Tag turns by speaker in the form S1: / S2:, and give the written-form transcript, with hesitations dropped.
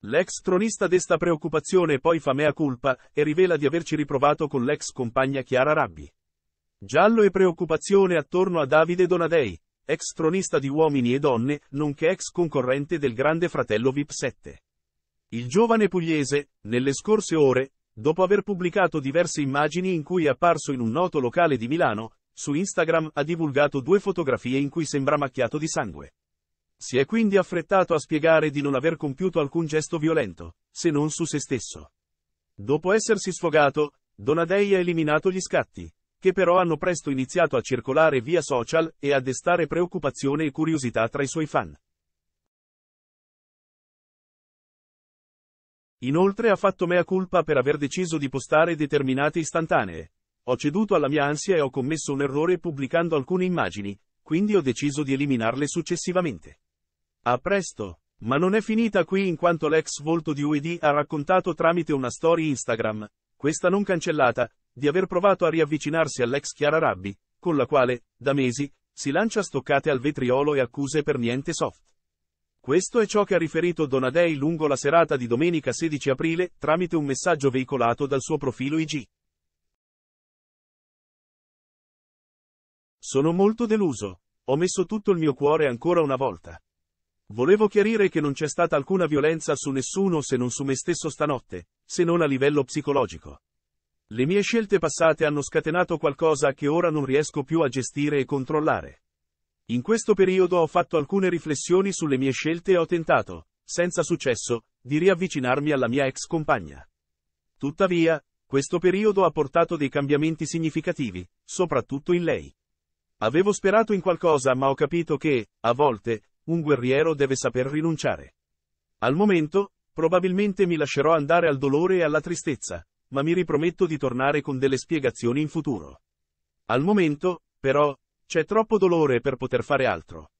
S1: L'ex tronista desta preoccupazione e poi fa mea culpa, e rivela di averci riprovato con l'ex compagna Chiara Rabbi. Giallo e preoccupazione attorno a Davide Donadei, ex tronista di Uomini e Donne, nonché ex concorrente del Grande Fratello VIP 7. Il giovane pugliese, nelle scorse ore, dopo aver pubblicato diverse immagini in cui è apparso in un noto locale di Milano, su Instagram ha divulgato 2 fotografie in cui sembra macchiato di sangue. Si è quindi affrettato a spiegare di non aver compiuto alcun gesto violento, se non su se stesso. Dopo essersi sfogato, Donadei ha eliminato gli scatti, che però hanno presto iniziato a circolare via social e a destare preoccupazione e curiosità tra i suoi fan. Inoltre ha fatto mea culpa per aver deciso di postare determinate istantanee. Ho ceduto alla mia ansia e ho commesso un errore pubblicando alcune immagini, quindi ho deciso di eliminarle successivamente. A presto! Ma non è finita qui in quanto l'ex volto di UED ha raccontato tramite una story Instagram, questa non cancellata, di aver provato a riavvicinarsi all'ex Chiara Rabbi, con la quale, da mesi, si lancia stoccate al vetriolo e accuse per niente soft. Questo è ciò che ha riferito Donadei lungo la serata di domenica 16 aprile, tramite un messaggio veicolato dal suo profilo IG. Sono molto deluso. Ho messo tutto il mio cuore ancora una volta. Volevo chiarire che non c'è stata alcuna violenza su nessuno se non su me stesso stanotte, se non a livello psicologico. Le mie scelte passate hanno scatenato qualcosa che ora non riesco più a gestire e controllare. In questo periodo ho fatto alcune riflessioni sulle mie scelte e ho tentato, senza successo, di riavvicinarmi alla mia ex compagna. Tuttavia, questo periodo ha portato dei cambiamenti significativi, soprattutto in lei. Avevo sperato in qualcosa ma ho capito che, a volte, un guerriero deve saper rinunciare. Al momento, probabilmente mi lascerò andare al dolore e alla tristezza, ma mi riprometto di tornare con delle spiegazioni in futuro. Al momento, però, c'è troppo dolore per poter fare altro.